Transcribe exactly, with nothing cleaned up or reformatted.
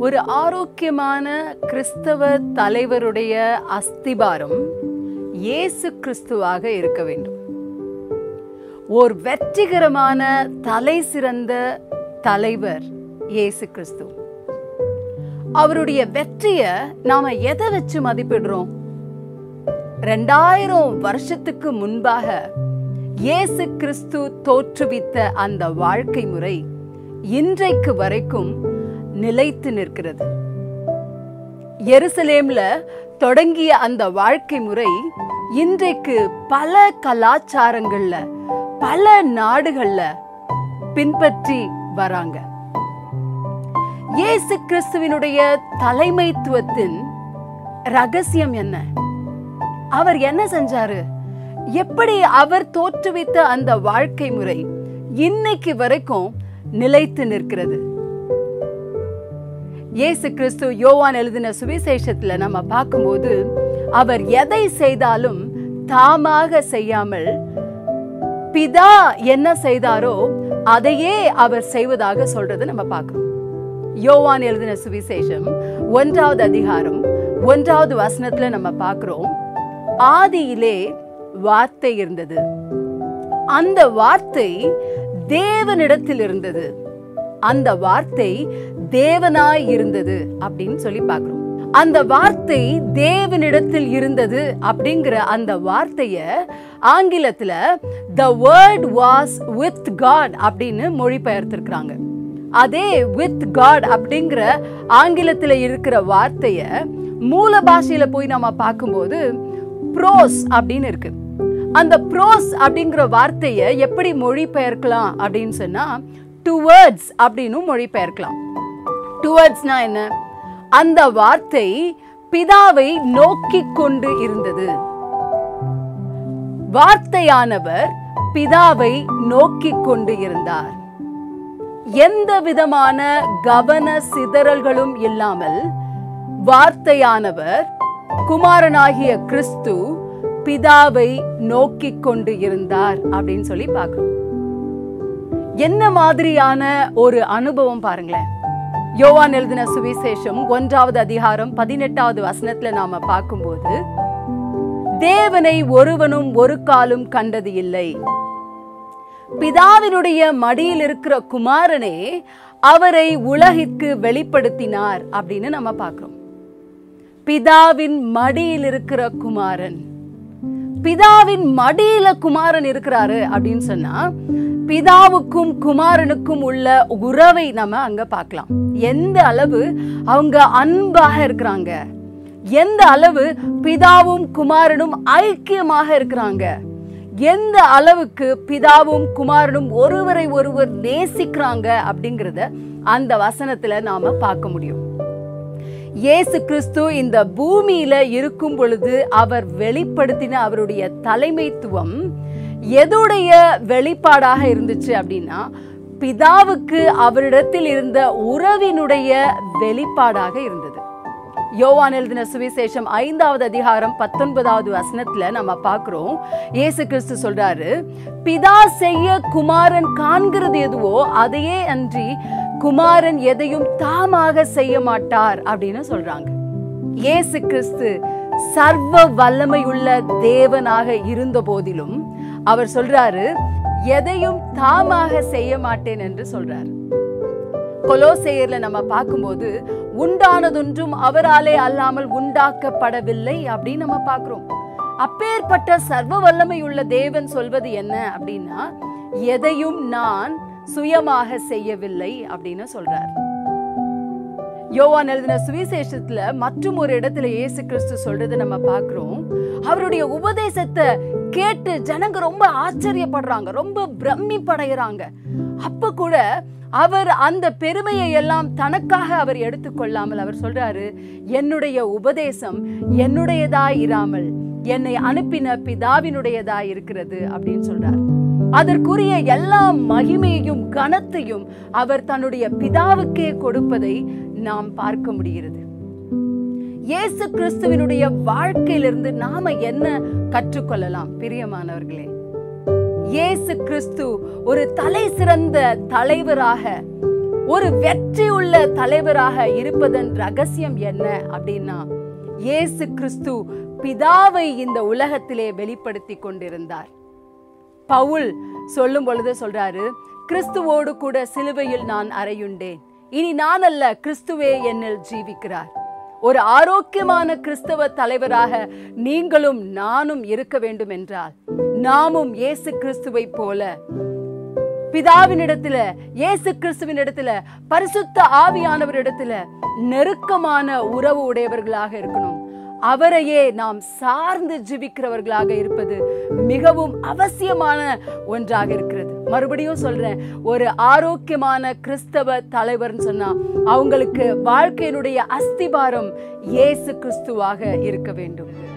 ஒரு ஆரோக்கியமான கிறிஸ்தவ தலைவருடைய அஸ்திபாரம் இயேசு கிறிஸ்துவாக இருக்க வேண்டும். ஒரு வெற்றிகரமான தலை சிறந்த தலைவர் இயேசு கிறிஸ்து. அவருடைய வெற்றியை நாம எதை வச்சு மதிப்பிடுறோம்? ரெண்டாயிரம் வருஷத்துக்கு முன்பாக இயேசு கிறிஸ்து தோற்றுவித்த அந்த வாழ்க்கை முறை இன்றைக்கு வரைக்கும் நிலைத்து நிற்கிறது. எருசலேம்ல தொடங்கிய அந்த வாழ்க்கை முறை இன்றைக்கு பல கலாச்சாரங்கள்ல பல நாடுகள்ல பின்பற்றி வராங்க. இயேசு கிறிஸ்துவினுடைய தலைமைத்துவத்தின் ரகசியம் என்ன? அவர் என்ன செஞ்சாரு? எப்படி அவர் தோற்றுவித்த அந்த வாழ்க்கை முறை இன்னைக்கு வரைக்கும் நிலைத்து நிற்கிறது? இயேசு கிறிஸ்து யோவான் எழுதின சுவிசேஷத்துல நம்ம பார்க்கும்போது அவர் எதை செய்தாலும் தாமாக செய்யாமல் பிதா என்ன செய்தாரோ அதையே அவர் செய்வதாக சொல்றது நம்ம பார்க்கிறோம். யோவான் எழுதின சுவிசேஷம் ஒன்றாவது அதிகாரம் ஒன்றாவது வசனத்துல நம்ம பார்க்கிறோம், ஆதியிலே வார்த்தை இருந்தது, அந்த வார்த்தை தேவனிடத்தில் இருந்தது, அந்த வார்த்தை தேவனாய் இருந்தது அப்படின்னு சொல்லி பார்க்கிறோம். அந்த வார்த்தை தேவனிடத்தில் இருந்தது அப்படிங்கிற அந்த வார்த்தைய ஆங்கிலத்துல the word was with God அப்படின்னு மொழிபெயர்த்திருக்கிறாங்க. அதே with God அப்படிங்கிற ஆங்கிலத்துல இருக்கிற வார்த்தைய மூல பாஷையில போய் நம்ம பார்க்கும்போது ப்ரோஸ் அப்படின்னு இருக்கு. அந்த ப்ரோஸ் அப்படிங்கிற வார்த்தைய எப்படி மொழிபெயர்க்கலாம் அப்படின்னு சொன்னா டுவர்ட்ஸ் அப்படின்னு மொழிபெயர்க்கலாம். டுவர்ட்ஸ்னா என்ன? அந்த வார்த்தை பிதாவை நோக்கி கொண்டு இருந்தது. வார்த்தையானவர் பிதாவை நோக்கி கொண்டு இருந்தார். எந்த விதமான கவன சிதறல்களும் இல்லாமல் வார்த்தையானவர் குமாரனாகிய கிறிஸ்து பிதாவை நோக்கி கொண்டு இருந்தார் அப்படின்னு சொல்லி பார்க்கிறோம். என்ன மாதிரியான ஒரு அனுபவம் பாருங்களேன். யோவான் எழுதின சுவிசேஷம் ஒன்றாவது அதிகாரம் பதினெட்டாவது வசனத்துல நாம பார்க்கும்போது, தேவனை ஒருவனும் ஒரு காலும் கண்டது இல்லை, பிதாவினுடைய மடியில் இருக்கிற குமாரனே அவரை உலகிற்கு வெளிப்படுத்தினார் அப்படின்னு நம்ம பார்க்கிறோம். பிதாவின் மடியில் இருக்கிற குமாரன், பிதாவின் மடியில குமாரன் இருக்கிறாரு அப்படின்னு சொன்னா பிதாவுக்கும் குமாரனுக்கும் உள்ள உறவை நம்ம அங்க பார்க்கலாம். எந்த அளவு அவங்க அன்பாக இருக்கிறாங்க, எந்த அளவு பிதாவும் குமாரனும் ஐக்கியமாக இருக்கிறாங்க, எந்த அளவுக்கு பிதாவும் குமாரனும் ஒருவரை ஒருவர் நேசிக்கிறாங்க அப்படிங்கறத அந்த வசனத்துல நாம பார்க்க முடியும். இயேசு கிறிஸ்து இந்த பூமியில இருக்கும் பொழுது அவர் வெளிப்படுத்தின அவருடைய தலைமைத்துவம் எதுடைய வெளிப்பாடாக இருந்துச்சு அப்படின்னா பிதாவுக்கு அவரிடத்தில் இருந்த உறவினுடைய வெளிப்பாடாக இருந்தது. யோவான் எழுதின சுவிசேஷம் ஐந்தாவது அதிகாரம் பத்தொன்பதாவது வசனத்துல நம்ம பார்க்கிறோம், இயேசு கிறிஸ்து சொல்றாரு, பிதா செய்ய குமாரன் காண்கிறது எதுவோ அதையே அன்றி குமாரன் எதையும் தாமாக செய்ய மாட்டார் அப்படின்னு சொல்றாங்க. இயேசு கிறிஸ்து சர்வ வல்லமையுள்ள தேவனாக இருந்த போதிலும் அவர் சொல்றாரு, எதையும் தாமாக செய்ய மாட்டேன் என்று சொல்றாரு. கொலோசேயர்ல நம்ம பார்க்கும்போது உண்டானதொன்றும் அவராலே அல்லாமல் உண்டாக்கப்படவில்லை அப்படின்னு நம்ம பார்க்கிறோம். அப்பேற்பட்ட சர்வ வல்லமையுள்ள தேவன் சொல்வது என்ன அப்படின்னா, எதையும் நான் சுயமாக செய்யவில்லை அப்படின்னு சொல்றார். யோவான் எழுதின சுவிசேஷத்துல மற்றும் ஒரு இடத்துல இயேசு கிறிஸ்து சொல்றது நம்ம பார்க்கிறோம், அவருடைய உபதேசத்தை கேட்டு ஜனங்க ரொம்ப ஆச்சரியப்படுறாங்க, ரொம்ப பிரமிப்படைகிறாங்க. அப்ப கூட அவர் அந்த பெருமையை எல்லாம் தனக்காக அவர் எடுத்துக்கொள்ளாமல் அவர் சொல்றாரு, என்னுடைய உபதேசம் என்னுடையதாய் இராமல் என்னை அனுப்பின பிதாவினுடையதாய் இருக்கிறது அப்படின்னு சொல்றார். அதற்குரிய எல்லா மகிமையையும் கனத்தையும் அவர் தன்னுடைய பிதாவுக்கே கொடுப்பதை நாம் பார்க்க முடிகிறது. இயேசு கிறிஸ்துவினுடைய வாழ்க்கையிலிருந்து நாம என்ன கற்றுக்கொள்ளலாம் பிரியமானவர்களே? இயேசு கிறிஸ்து ஒரு தலை சிறந்த தலைவராக ஒரு வெற்றி உள்ள தலைவராக இருப்பதன் ரகசியம் என்ன அப்படின்னா, இயேசு கிறிஸ்து பிதாவை இந்த உலகத்திலே வெளிப்படுத்தி கொண்டிருந்தார். பவுல் சொல்லும் பொழுது சொல்றாரு, கிறிஸ்துவோடு கூட சிலுவையில் நான் அறையுண்டேன், இனி நான் அல்ல, கிறிஸ்துவே என்னில் ஜீவிக்கிறார். ஒரு ஆரோக்கியமான கிறிஸ்தவ தலைவராக நீங்களும் நானும் இருக்க வேண்டும் என்றால், நாமும் இயேசு கிறிஸ்துவை போல பிதாவினிடத்துல, இயேசு கிறிஸ்துவின் இடத்துல, பரிசுத்த ஆவியானவரிடத்துல நெருக்கமான உறவு உடையவர்களாக இருக்கணும். அவரையே நாம் சார்ந்து ஜீவிக்கிறவர்களாக இருப்பது மிகவும் அவசியமான ஒன்றாக இருக்கிறது. மறுபடியும் சொல்றேன், ஒரு ஆரோக்கியமான கிறிஸ்தவ தலைவர்னு சொன்னா அவங்களுக்கு வாழ்க்கையினுடைய அஸ்திபாரம் இயேசு கிறிஸ்துவாக இருக்க வேண்டும்.